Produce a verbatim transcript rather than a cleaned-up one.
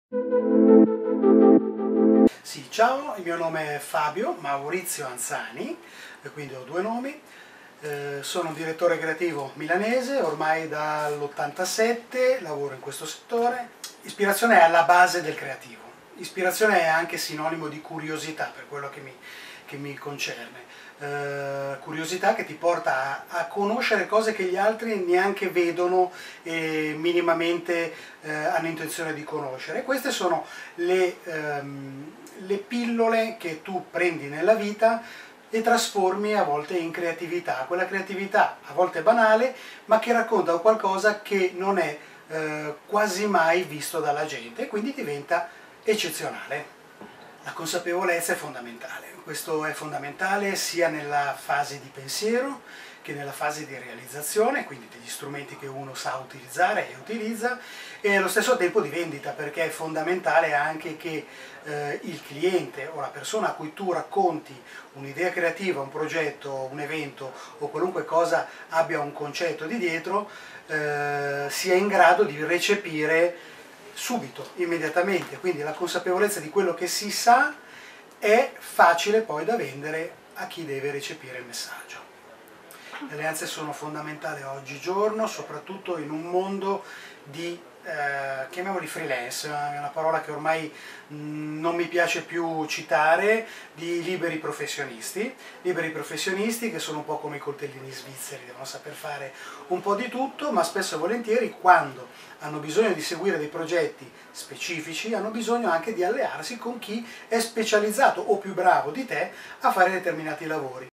Sì, ciao, il mio nome è Fabio Maurizio Anzani, e quindi ho due nomi. Eh, sono un direttore creativo milanese, ormai dall'ottantasette lavoro in questo settore. Ispirazione è alla base del creativo. Ispirazione è anche sinonimo di curiosità per quello che mi, che mi concerne. Eh, curiosità che ti porta a, a conoscere cose che gli altri neanche vedono e minimamente eh, hanno intenzione di conoscere. Queste sono le, ehm, le pillole che tu prendi nella vita e trasformi a volte in creatività, quella creatività a volte banale, ma che racconta qualcosa che non è eh, quasi mai visto dalla gente e quindi diventa eccezionale. La consapevolezza è fondamentale, questo è fondamentale sia nella fase di pensiero che nella fase di realizzazione, quindi degli strumenti che uno sa utilizzare e utilizza, e allo stesso tempo di vendita, perché è fondamentale anche che eh, il cliente o la persona a cui tu racconti un'idea creativa, un progetto, un evento o qualunque cosa abbia un concetto di dietro, eh, sia in grado di recepire subito, immediatamente, quindi la consapevolezza di quello che si sa è facile poi da vendere a chi deve recepire il messaggio. Le alleanze sono fondamentali oggigiorno, soprattutto in un mondo di, eh, chiamiamoli freelance, è una parola che ormai mh, non mi piace più citare, di liberi professionisti, liberi professionisti che sono un po' come i coltellini svizzeri, devono saper fare un po' di tutto, ma spesso e volentieri quando hanno bisogno di seguire dei progetti specifici, hanno bisogno anche di allearsi con chi è specializzato o più bravo di te a fare determinati lavori.